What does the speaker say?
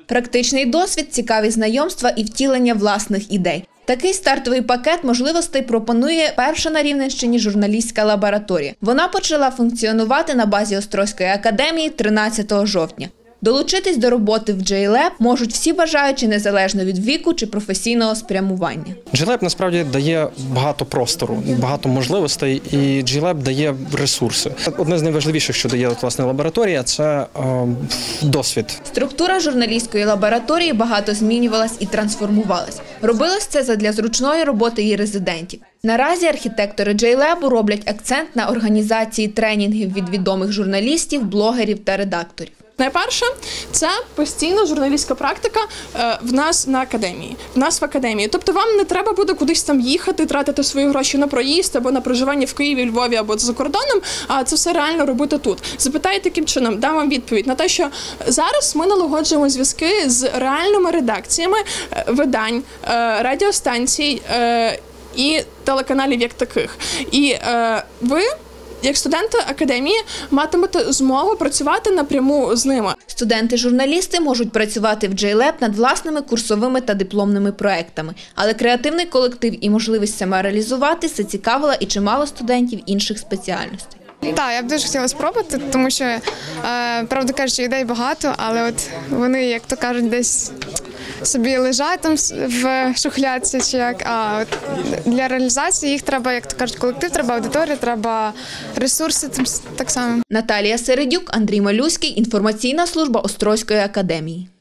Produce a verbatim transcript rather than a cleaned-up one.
Практичний досвід, цікаві знайомства і втілення власних ідей. Такий стартовий пакет можливостей пропонує перша на Рівненщині журналістська лабораторія. Вона почала функціонувати на базі Острозької академії тринадцятого жовтня. Долучитись до роботи в джей леб можуть всі бажаючі незалежно від віку чи професійного спрямування. джей леб насправді дає багато простору, багато можливостей, і джей леб дає ресурси. Одне з найважливіших, що дає власне лабораторія, це е, досвід. Структура журналістської лабораторії багато змінювалась і трансформувалась. Робилось це задля зручної роботи її резидентів. Наразі архітектори джей лебу роблять акцент на організації тренінгів від відомих журналістів, блогерів та редакторів. Найперше, це постійна журналістська практика в нас на академії, в нас в академії. Тобто вам не треба буде кудись там їхати, тратити свої гроші на проїзд або на проживання в Києві, Львові або за кордоном, а це все реально робити тут. Запитайте таким чином, дам вам відповідь на те, що зараз ми налагоджуємо зв'язки з реальними редакціями видань, радіостанцій і телеканалів як таких. І ви, як студенти академії, матимете змогу працювати напряму з ними. Студенти-журналісти можуть працювати в джей леб над власними курсовими та дипломними проектами. Але креативний колектив і можливість самореалізуватися зацікавила і чимало студентів інших спеціальностей. Так, я б дуже хотіла спробувати, тому що, е, правда кажучи, ідей багато, але от вони, як то кажуть, десь собі лежать там в шухлядці чи як, а от для реалізації їх треба, як то кажуть, колектив, треба аудиторія, треба ресурси так само. Наталія Середюк, Андрій Малюський, інформаційна служба Острозької академії.